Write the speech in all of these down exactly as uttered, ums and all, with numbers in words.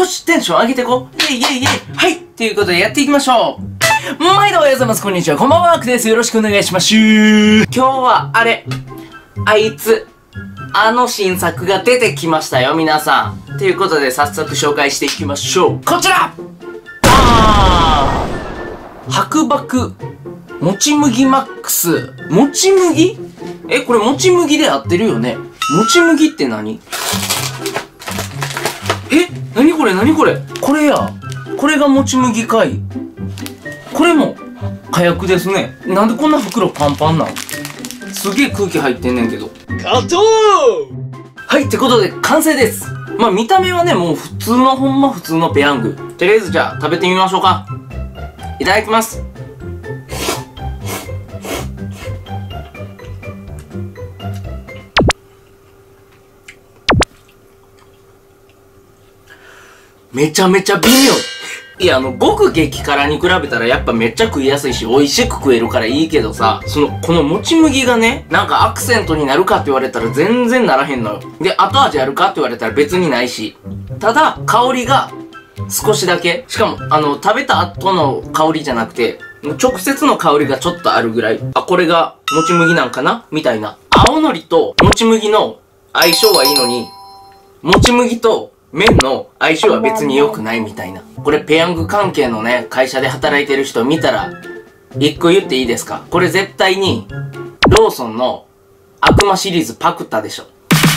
よし、テンション上げてこう。イェイイェイイェイ。はい。ということでやっていきましょう。毎度おはようございます。こんにちは。こんばんは。アークです。よろしくお願いします。今日は、あれ、あいつ、あの新作が出てきましたよ、皆さん。ということで、早速紹介していきましょう。こちらあー白麦、もち麦マックス。もち麦え、これもち麦で合ってるよね。もち麦って何？え、何これ何これこれや。これがもち麦かい。これも火薬ですね。なんでこんな袋パンパンなん？すげえ空気入ってんねんけど。カットーはい、ってことで完成です。まあ見た目はね、もう普通のほんま普通のペヤング。とりあえずじゃあ食べてみましょうか。いただきます。めちゃめちゃ微妙。いや、あの、ごく激辛に比べたらやっぱめっちゃ食いやすいし、美味しく食えるからいいけどさ、その、このもち麦がね、なんかアクセントになるかって言われたら全然ならへんのよ。で、後味あるかって言われたら別にないし。ただ、香りが少しだけ。しかも、あの、食べた後の香りじゃなくて、直接の香りがちょっとあるぐらい。あ、これがもち麦なんかなみたいな。青のりともち麦の相性はいいのに、もち麦と麺の相性は別に良くないみたいな。これペヤング関係のね、会社で働いてる人見たら、一個言っていいですか？これ絶対に、ローソンの悪魔シリーズパクったでしょ。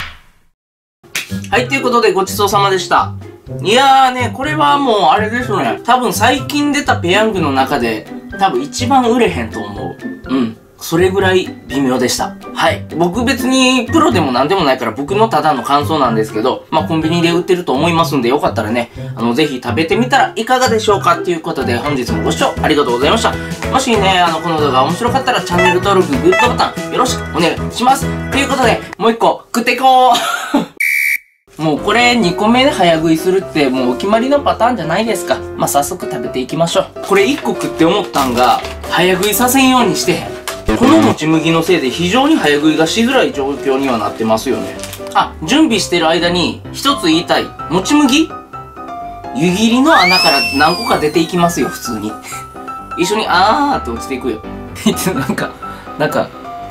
はい、ということでごちそうさまでした。いやーね、これはもうあれですね。多分最近出たペヤングの中で、多分一番売れへんと思う。うん。それぐらい微妙でした。はい。僕別にプロでもなんでもないから僕のただの感想なんですけど、まあ、コンビニで売ってると思いますんで、よかったらね、あの、ぜひ食べてみたらいかがでしょうかっていうことで、本日もご視聴ありがとうございました。もしね、あの、この動画面白かったらチャンネル登録、グッドボタンよろしくお願いします。ということで、もう一個食っていこうもうこれにこめで早食いするってもうお決まりのパターンじゃないですか。まあ、早速食べていきましょう。これいっこ食って思ったんが、早食いさせんようにして、このもち麦のせいで非常に早食いがしづらい状況にはなってますよね。あ、準備してる間に一つ言いたい。もち麦湯切りの穴から何個か出ていきますよ、普通に。一緒にあーって落ちていくよ。なんか、なんか、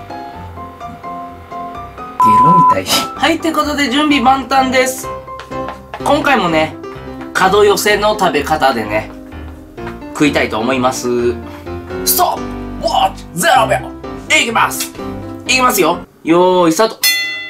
ゲロみたい。はい、ってことで準備万端です。今回もね、角寄せの食べ方でね、食いたいと思います。ストップウォッチゼロびょういきますいきますよよーいスタート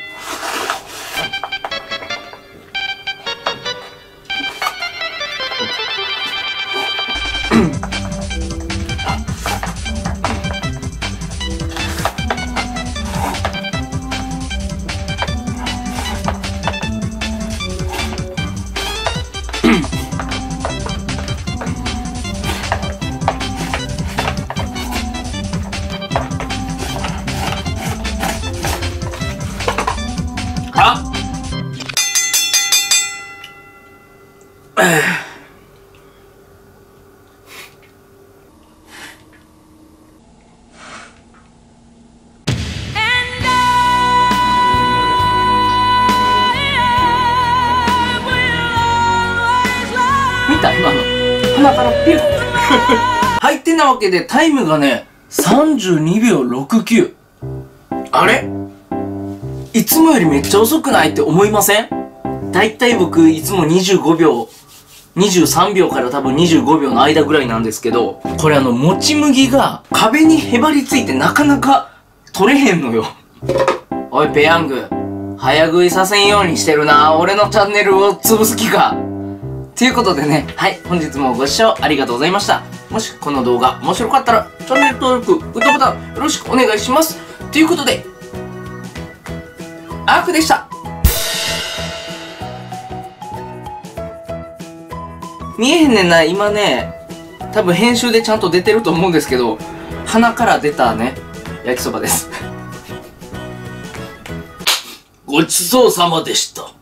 見た今の鼻からピュッはいってなわけでタイムがねさんじゅうにびょうろくきゅう。あれいつもよりめっちゃ遅くないって思いません？だいたい僕いつもにじゅうごびょうにじゅうさんびょうから多分にじゅうごびょうの間ぐらいなんですけど、これあのもち麦が壁にへばりついてなかなか取れへんのよ。おいペヤング早食いさせんようにしてるな。俺のチャンネルを潰す気か。ということでね、はい、本日もご視聴ありがとうございました。もしこの動画面白かったら、チャンネル登録、グッドボタンよろしくお願いします。ということで、アークでした。見えへんねんな、今ね、多分編集でちゃんと出てると思うんですけど、鼻から出たね、焼きそばです。ごちそうさまでした。